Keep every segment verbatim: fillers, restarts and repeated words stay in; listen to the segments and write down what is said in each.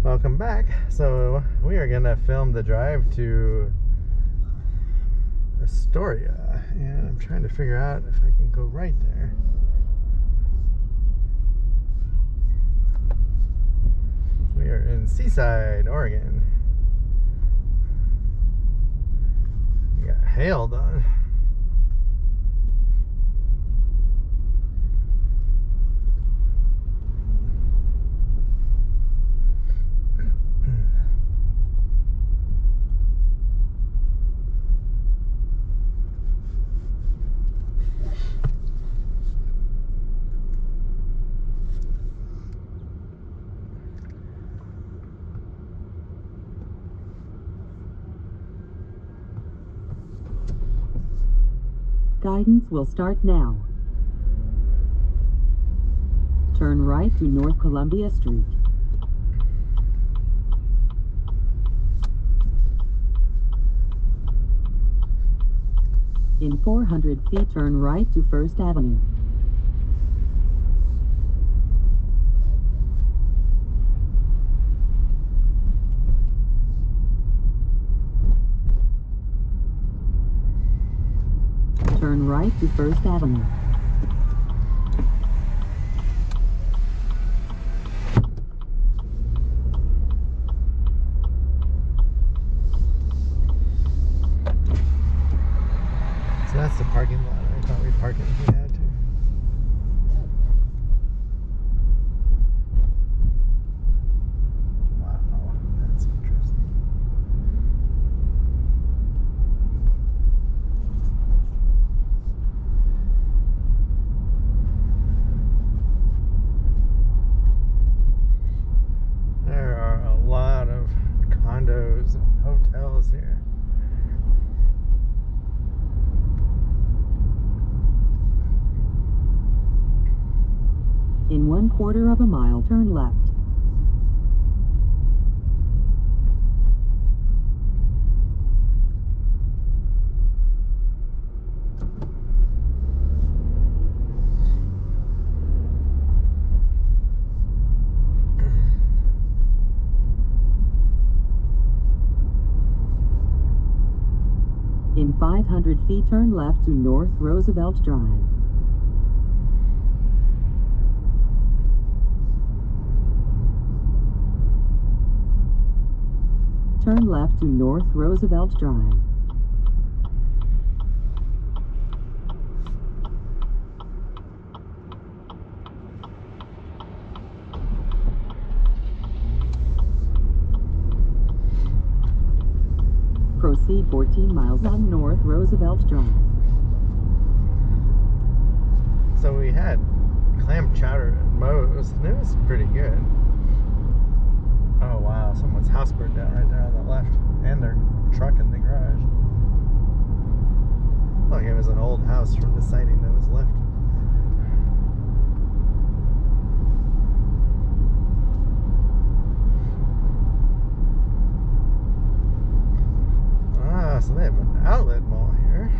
Welcome back. So we are gonna film the drive to Astoria, and I'm trying to figure out if I can go right there. We are in Seaside, Oregon. We got hailed on. Guidance will start now. Turn right to North Columbia Street. In four hundred feet, turn right to First Avenue. Turn right to First Avenue. So that's the parking lot. I thought we'd park it if we had to. Wow, that's interesting. There are a lot of condos and hotels here. In one quarter of a mile, turn left. In five hundred feet, turn left to North Roosevelt Drive. Turn left to North Roosevelt Drive. Proceed fourteen miles on North Roosevelt Drive. So we had clam chowder at Moe's, and it was pretty good. Oh wow, someone's house burned down right there on the left, and their truck in the garage. Look, it was an old house from the sighting that was left. Ah, so they have an outlet mall here.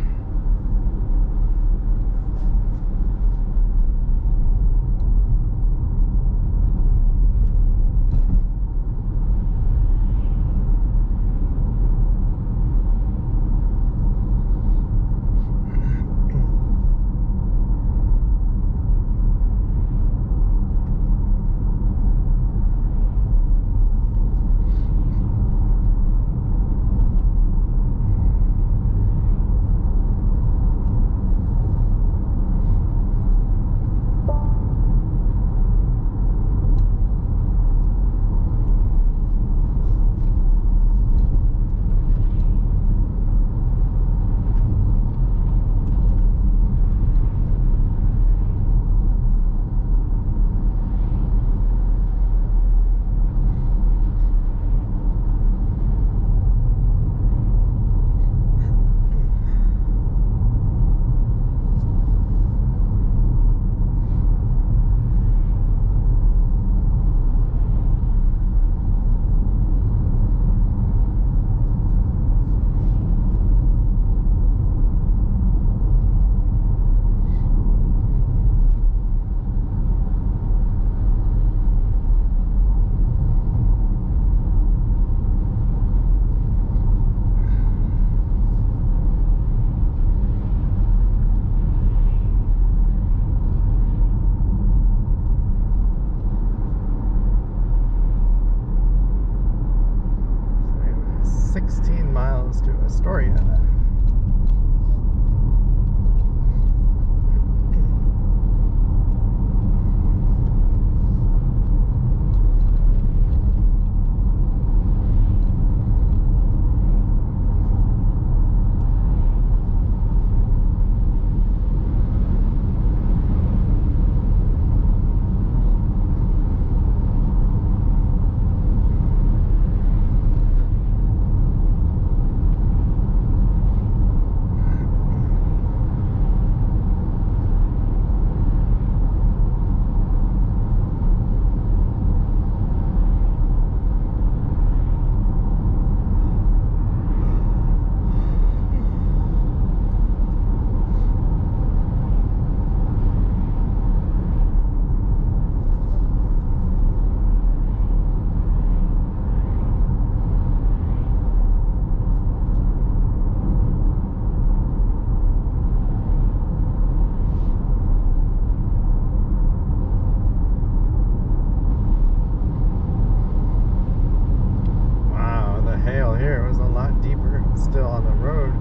sixteen miles to Astoria. Still on the road.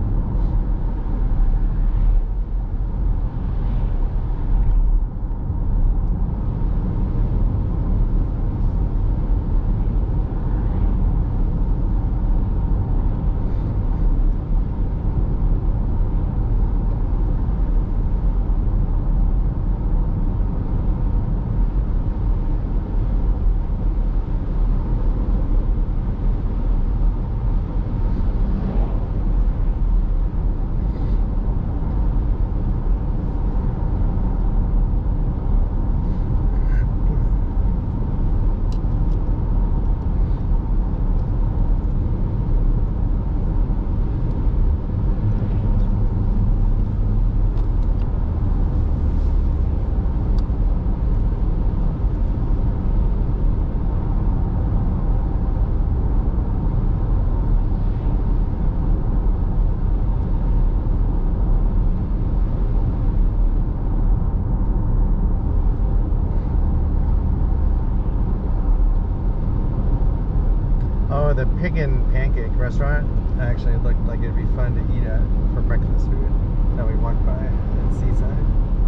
The Pig and Pancake restaurant actually looked like it'd be fun to eat at for breakfast food that we walked by at Seaside.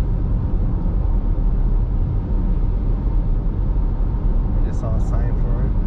I just saw a sign for it.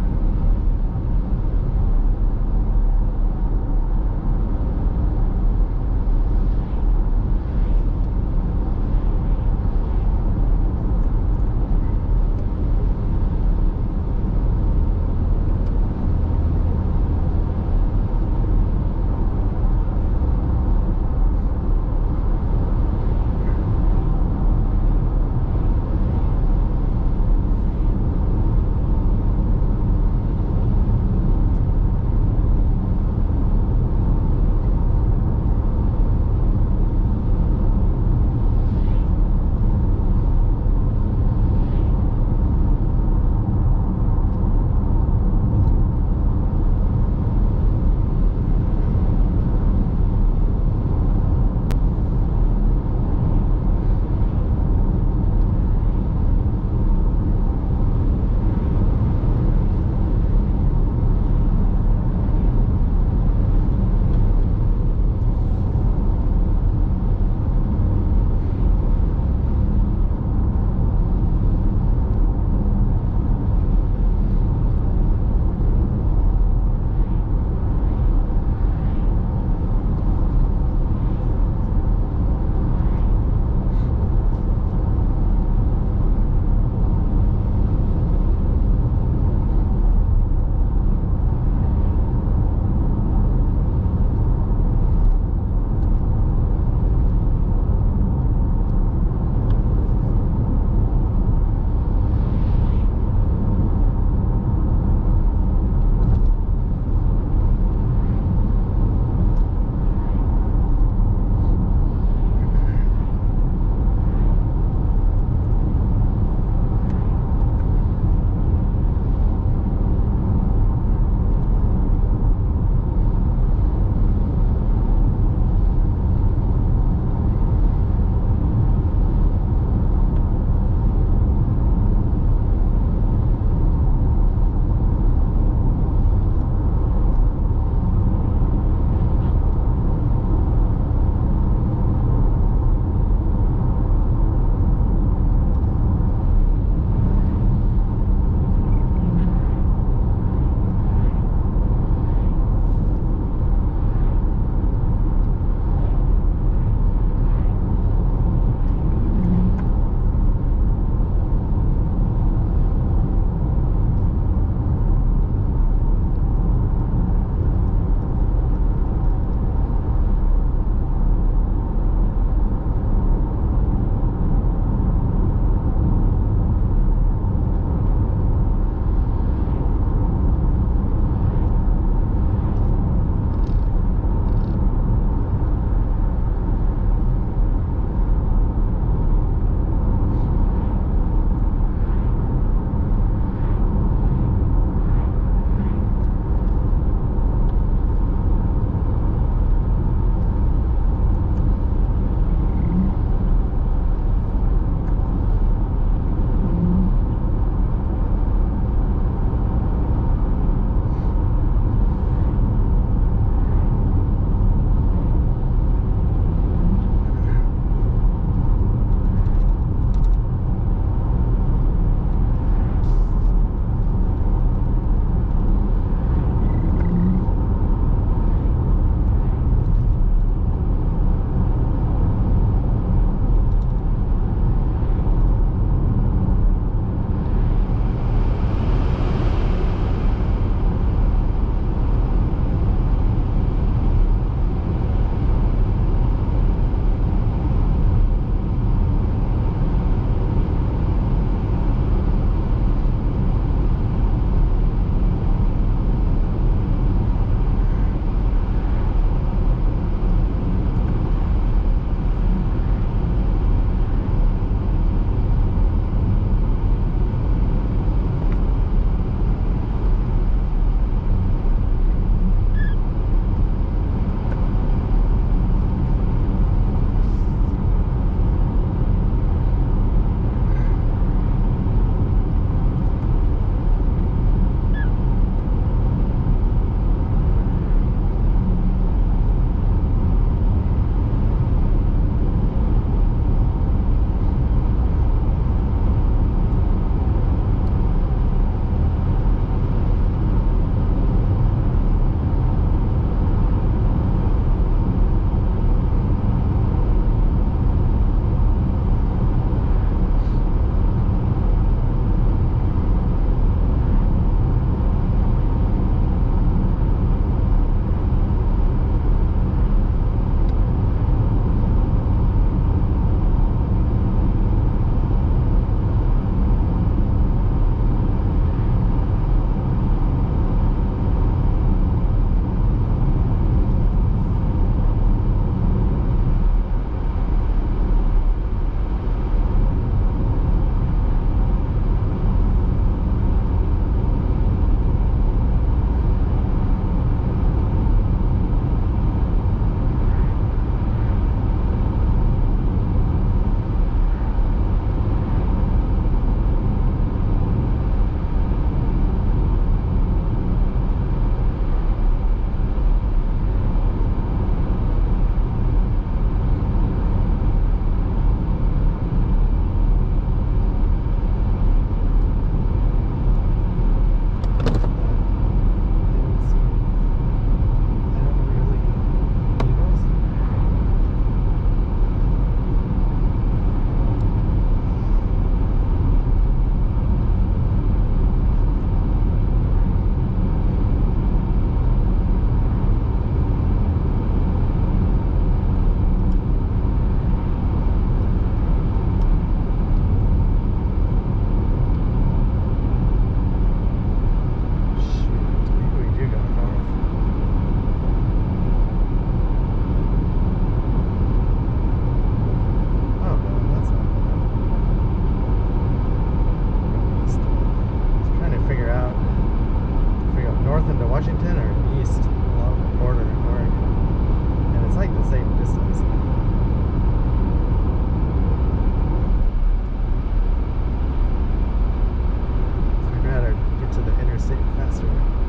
Washington or east along the border in Oregon. And it's like the same distance. I'd rather get to the interstate faster.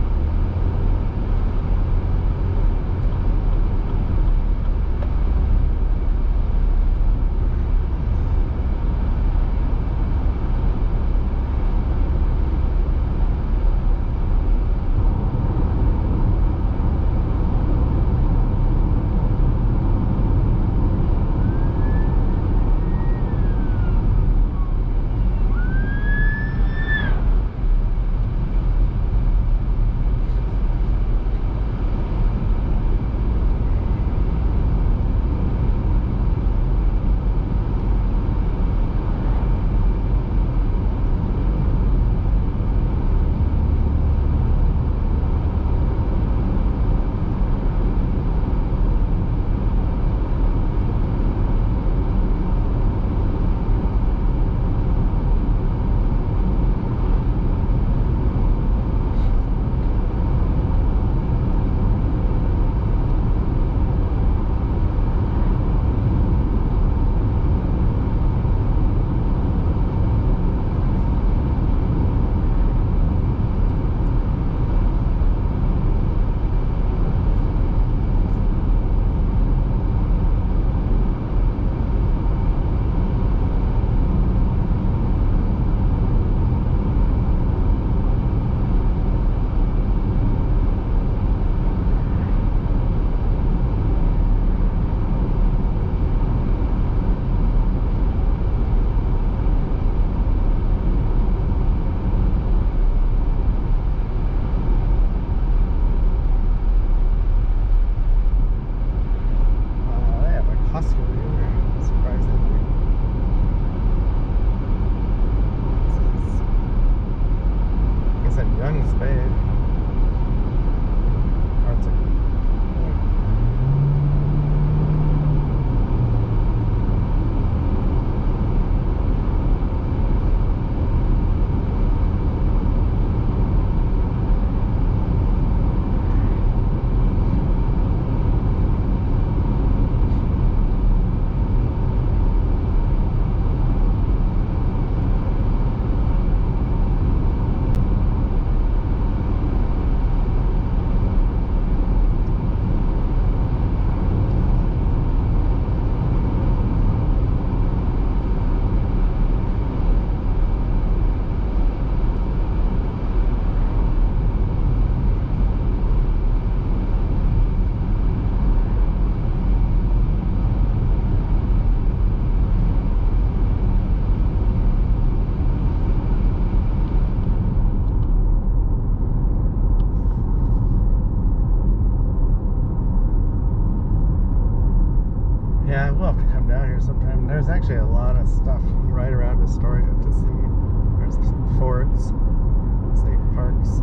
Yeah, we'll have to come down here sometime. There's actually a lot of stuff right around Astoria to see. There's some forts, state parks.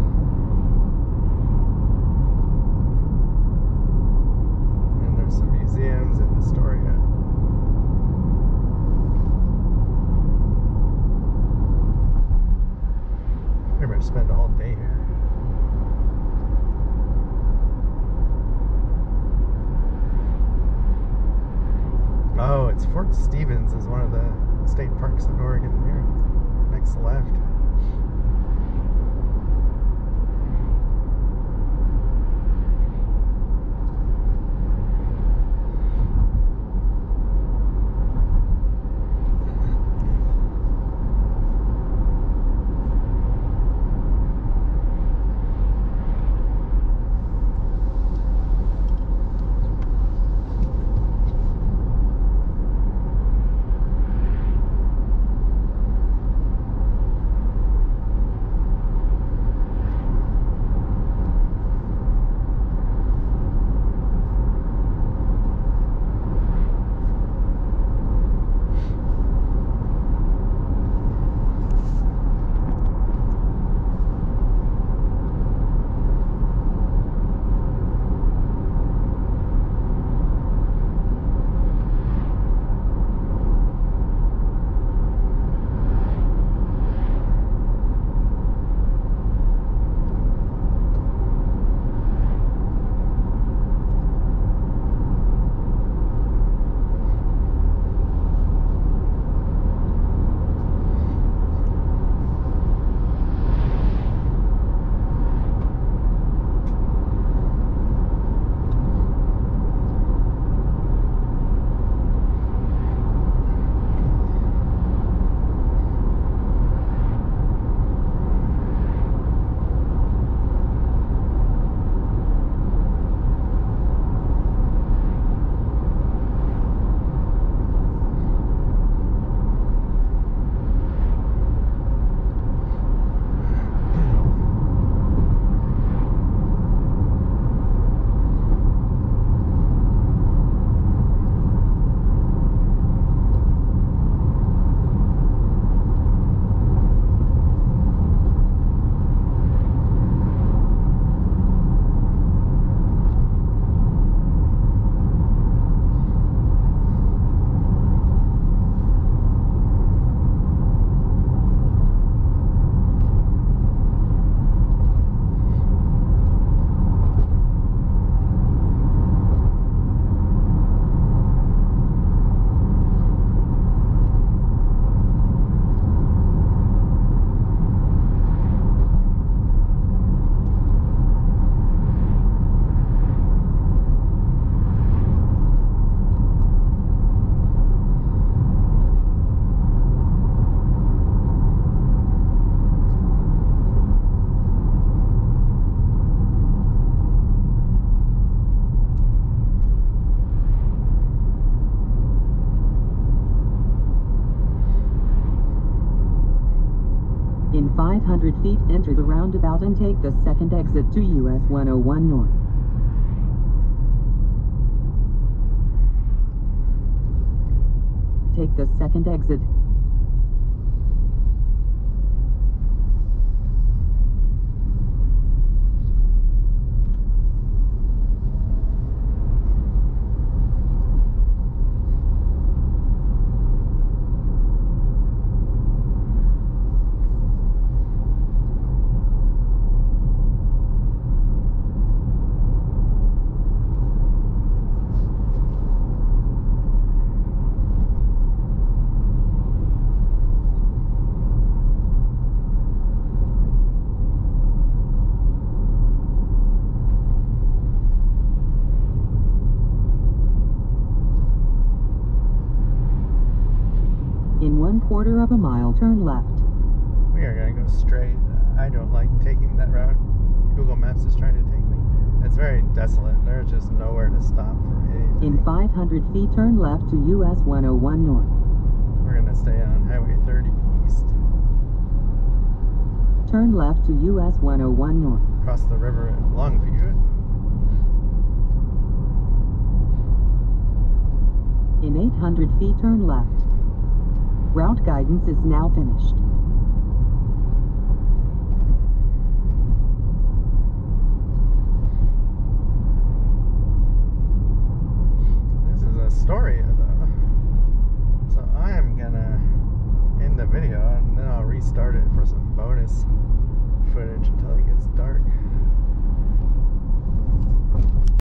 And there's some museums in Astoria. Pretty much spend a whole day here. Oh, it's Fort Stevens is one of the state parks in Oregon here. Next left. five hundred feet, enter the roundabout and take the second exit to U S one oh one North. Take the second exit. In one quarter of a mile, turn left. We are gonna go straight. I don't like taking that route. Google Maps is trying to take me. It's very desolate. There's just nowhere to stop for anything. In five hundred feet, turn left to U S one oh one North. We're gonna stay on Highway thirty East. Turn left to U S one oh one North. Across the river at Longview. In eight hundred feet, turn left. Route guidance is now finished. This is Astoria though. So I am gonna end the video and then I'll restart it for some bonus footage until it gets dark.